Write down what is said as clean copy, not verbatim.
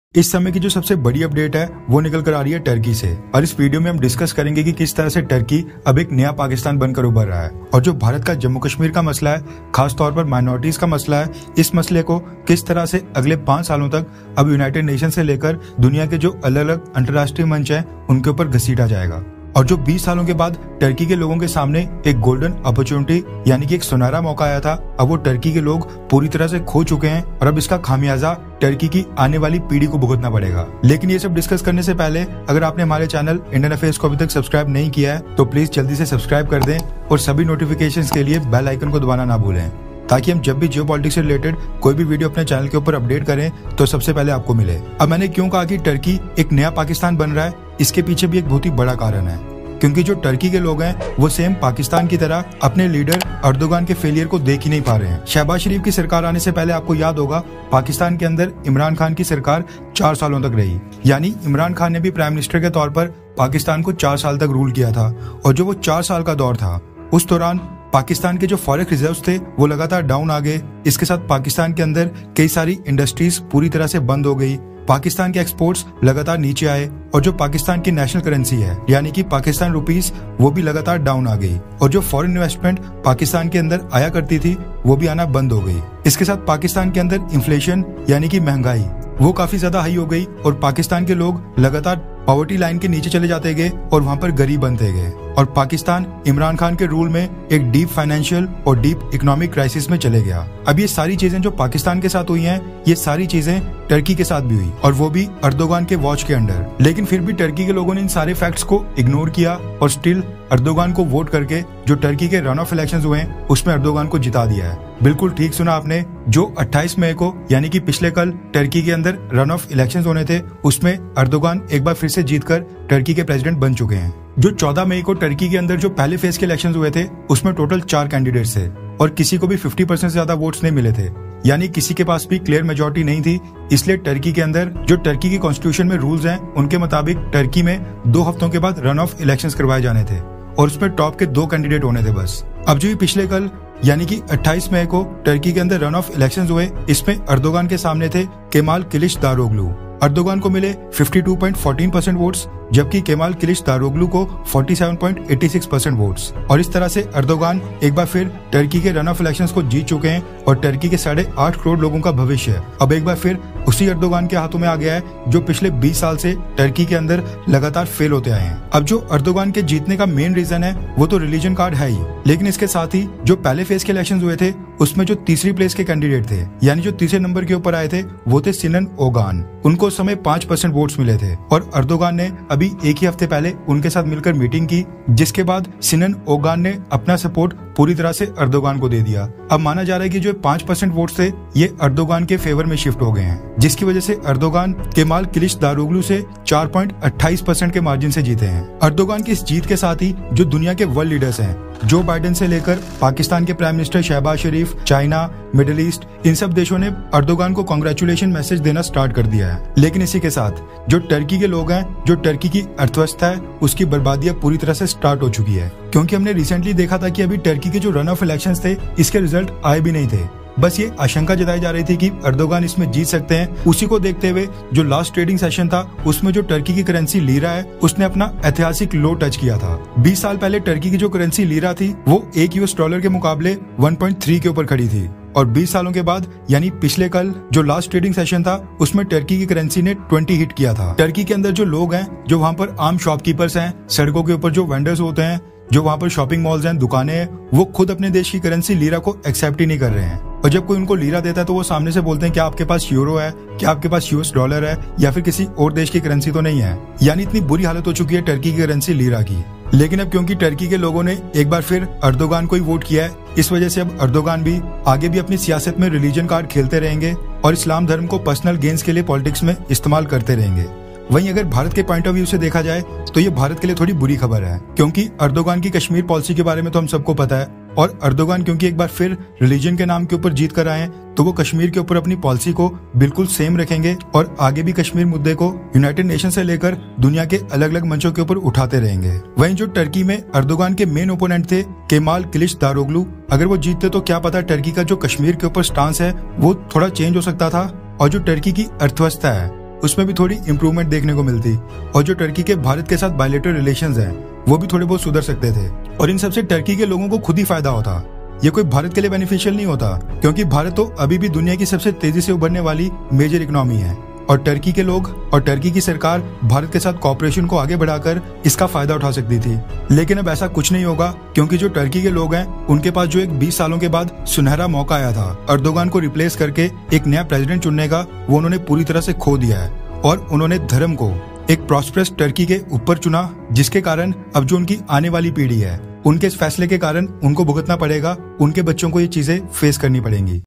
इस समय की जो सबसे बड़ी अपडेट है वो निकल कर आ रही है टर्की से। और इस वीडियो में हम डिस्कस करेंगे कि किस तरह से टर्की अब एक नया पाकिस्तान बनकर उभर रहा है और जो भारत का जम्मू कश्मीर का मसला है, खास तौर पर माइनॉरिटीज का मसला है, इस मसले को किस तरह से अगले 5 सालों तक अब यूनाइटेड नेशन से लेकर दुनिया के जो अलग अलग अंतर्राष्ट्रीय मंच है उनके ऊपर घसीटा जाएगा। और जो 20 सालों के बाद टर्की के लोगों के सामने एक गोल्डन अपॉर्चुनिटी यानी कि एक सुनहरा मौका आया था, अब वो टर्की के लोग पूरी तरह से खो चुके हैं और अब इसका खामियाजा टर्की की आने वाली पीढ़ी को भुगतना पड़ेगा। लेकिन ये सब डिस्कस करने से पहले अगर आपने हमारे चैनल इंडियन अफेयर्स को अभी तक सब्सक्राइब नहीं किया है तो प्लीज जल्दी से सब्सक्राइब कर दें और सभी नोटिफिकेशंस के लिए बेल आइकन को दबाना ना भूलें, ताकि हम जब भी जियोपॉलिटिक्स से रिलेटेड कोई भी वीडियो अपने चैनल के ऊपर अपडेट करें तो सबसे पहले आपको मिले। अब मैंने क्यों कहा कि टर्की एक नया पाकिस्तान बन रहा है, इसके पीछे भी एक बहुत ही बड़ा कारण है, क्योंकि जो टर्की के लोग हैं वो सेम पाकिस्तान की तरह अपने लीडर अर्दोगान के फेलियर को देख ही नहीं पा रहे हैं। शहबाज शरीफ की सरकार आने से पहले आपको याद होगा पाकिस्तान के अंदर इमरान खान की सरकार 4 सालों तक रही, यानी इमरान खान ने भी प्राइम मिनिस्टर के तौर पर पाकिस्तान को 4 साल तक रूल किया था। और जो वो 4 साल का दौर था उस दौरान पाकिस्तान के जो फॉरेक्स रिजर्व्स थे वो लगातार डाउन आ गए। इसके साथ पाकिस्तान के अंदर कई सारी इंडस्ट्रीज पूरी तरह से बंद हो गई, पाकिस्तान के एक्सपोर्ट्स लगातार नीचे आए और जो पाकिस्तान की नेशनल करेंसी है यानी कि पाकिस्तान रुपीस वो भी लगातार डाउन आ गई और जो फॉरेन इन्वेस्टमेंट पाकिस्तान के अंदर आया करती थी वो भी आना बंद हो गई। इसके साथ पाकिस्तान के अंदर इन्फ्लेशन यानी कि महंगाई वो काफी ज्यादा हाई हो गई और पाकिस्तान के लोग लगातार पॉवर्टी लाइन के नीचे चले जाते गए और वहां पर गरीब बनते गए और पाकिस्तान इमरान खान के रूल में एक डीप फाइनेंशियल और डीप इकोनॉमिक क्राइसिस में चले गया। अब ये सारी चीजें जो पाकिस्तान के साथ हुई हैं, ये सारी चीजें टर्की के साथ भी हुई और वो भी अर्दोगान के वॉच के अंडर। लेकिन फिर भी टर्की के लोगों ने इन सारे फैक्ट्स को इग्नोर किया और स्टिल अर्दोगान को वोट करके जो टर्की के रन ऑफ इलेक्शंस हुए उसमें अर्दोगान को जिता दिया है। बिल्कुल ठीक सुना आपने, जो 28 मई को यानी कि पिछले कल टर्की के अंदर रन ऑफ इलेक्शंस होने थे उसमें अर्दोगान एक बार फिर से जीतकर टर्की के प्रेसिडेंट बन चुके हैं। जो 14 मई को टर्की के अंदर जो पहले फेज के इलेक्शंस हुए थे उसमें टोटल 4 कैंडिडेट्स थे और किसी को भी 50% से ज्यादा वोट्स नहीं मिले थे, यानी किसी के पास भी क्लियर मेजोरिटी नहीं थी। इसलिए टर्की के अंदर जो टर्की की कॉन्स्टिट्यूशन में रूल्स हैं उनके मुताबिक टर्की में 2 हफ्तों के बाद रन ऑफ इलेक्शंस करवाए जाने थे और उसमें टॉप के 2 कैंडिडेट होने थे बस। अब जो पिछले कल यानी कि 28 मई को टर्की के अंदर रन ऑफ इलेक्शंस हुए, इसमें अर्दोगान के सामने थे केमाल किलिचदारोग्लू। अर्दोगान को मिले 52.14% वोट्स जबकि केमाल किलिचदारोग्लू को 47.86% वोट्स। और इस तरह से अर्दोगान एक बार फिर टर्की के रन ऑफ इलेक्शंस को जीत चुके हैं और टर्की के 8.5 करोड़ लोगों का भविष्य अब एक बार फिर उसी अर्दोगान के हाथों में आ गया है जो पिछले 20 साल से टर्की के अंदर लगातार फेल होते आए हैं। अब जो अर्दोगान के जीतने का मेन रीजन है वो तो रिलीजन कार्ड है ही, लेकिन इसके साथ ही जो पहले फेज के इलेक्शंस हुए थे उसमें जो तीसरी प्लेस के कैंडिडेट थे यानी जो तीसरे नंबर के ऊपर आए थे वो थे सिनन ओगान। उनको उस समय 5% वोट्स मिले थे और अर्दोगान ने अभी एक ही हफ्ते पहले उनके साथ मिलकर मीटिंग की, जिसके बाद सिनन ओगान ने अपना सपोर्ट पूरी तरह से अर्दोगान को दे दिया। अब माना जा रहा है कि जो 5% वोट्स थे ये अर्दोगान के फेवर में शिफ्ट हो गए हैं, जिसकी वजह से अर्दोगान केमाल किलिचदारोग्लू से 4.28% के मार्जिन से जीते हैं। अर्दोगान की इस जीत के साथ ही जो दुनिया के वर्ल्ड लीडर्स हैं, जो बाइडेन से लेकर पाकिस्तान के prime minister Shahbaz Sharif, China, Middle East, इन सब देशों ने अर्दोगान को कांग्रेचुलेशन मैसेज देना स्टार्ट कर दिया है। लेकिन इसी के साथ जो टर्की के लोग हैं, जो टर्की की अर्थव्यवस्था है उसकी बर्बादी पूरी तरह से स्टार्ट हो चुकी है, क्योंकि हमने रिसेंटली देखा था कि अभी टर्की के जो रन ऑफ इलेक्शंस थे इसके रिजल्ट आए भी नहीं थे। बस ये आशंका जताई जा रही थी कि अर्दोगान इसमें जीत सकते हैं। उसी को देखते हुए जो लास्ट ट्रेडिंग सेशन था उसमें जो टर्की की करेंसी लीरा है उसने अपना ऐतिहासिक लो टच किया था। 20 साल पहले टर्की की जो करेंसी लीरा थी वो $1 के मुकाबले 1.3 के ऊपर खड़ी थी और 20 सालों के बाद यानी पिछले कल जो लास्ट ट्रेडिंग सेशन था उसमें टर्की की करेंसी ने 20 हिट किया था। टर्की के अंदर जो लोग हैं, जो वहाँ पर आम शॉपकीपर्स हैं, सड़कों के ऊपर जो वेंडर्स होते हैं, जो वहाँ पर शॉपिंग मॉल्स हैं, दुकानें हैं, वो खुद अपने देश की करेंसी लीरा को एक्सेप्ट ही नहीं कर रहे हैं। और जब कोई उनको लीरा देता है तो वो सामने से बोलते हैं क्या आपके पास यूरो है, क्या आपके पास US डॉलर है या फिर किसी और देश की करेंसी तो नहीं है। यानी इतनी बुरी हालत हो चुकी है टर्की की करेंसी लीरा की। लेकिन अब क्योंकि टर्की के लोगों ने एक बार फिर अर्दोगान को ही वोट किया है, इस वजह से अब अर्दोगान भी आगे भी अपनी सियासत में रिलीजन कार्ड खेलते रहेंगे और इस्लाम धर्म को पर्सनल गेन्स के लिए पॉलिटिक्स में इस्तेमाल करते रहेंगे। वहीं अगर भारत के पॉइंट ऑफ व्यू से देखा जाए तो ये भारत के लिए थोड़ी बुरी खबर है, क्योंकि अर्दोगान की कश्मीर पॉलिसी के बारे में तो हम सबको पता है और अर्दोगान क्योंकि एक बार फिर रिलीजन के नाम के ऊपर जीत कर आए हैं तो वो कश्मीर के ऊपर अपनी पॉलिसी को बिल्कुल सेम रखेंगे और आगे भी कश्मीर मुद्दे को यूनाइटेड नेशन से लेकर दुनिया के अलग अलग मंचों के ऊपर उठाते रहेंगे। वहीं जो टर्की में अर्दोगान के मेन ओपोनेंट थे केमाल किलिचदारोग्लू, अगर वो जीतते तो क्या पता टर्की का जो कश्मीर के ऊपर स्टांस है वो थोड़ा चेंज हो सकता था और जो टर्की की अर्थव्यवस्था है उसमें भी थोड़ी इंप्रूवमेंट देखने को मिलती और जो टर्की के भारत के साथ बायलैटरल रिलेशंस हैं वो भी थोड़े बहुत सुधर सकते थे और इन सबसे टर्की के लोगों को खुद ही फायदा होता। ये कोई भारत के लिए बेनिफिशियल नहीं होता, क्योंकि भारत तो अभी भी दुनिया की सबसे तेजी से उभरने वाली मेजर इकोनॉमी है और टर्की के लोग और टर्की की सरकार भारत के साथ कॉपरेशन को आगे बढ़ाकर इसका फायदा उठा सकती थी। लेकिन अब ऐसा कुछ नहीं होगा, क्योंकि जो टर्की के लोग हैं उनके पास जो एक 20 सालों के बाद सुनहरा मौका आया था अर्दोगान को रिप्लेस करके एक नया प्रेसिडेंट चुनने का, वो उन्होंने पूरी तरह से खो दिया है और उन्होंने धर्म को एक प्रॉस्पेरस टर्की के ऊपर चुना, जिसके कारण अब जो उनकी आने वाली पीढ़ी है उनके इस फैसले के कारण उनको भुगतना पड़ेगा, उनके बच्चों को ये चीजें फेस करनी पड़ेंगी।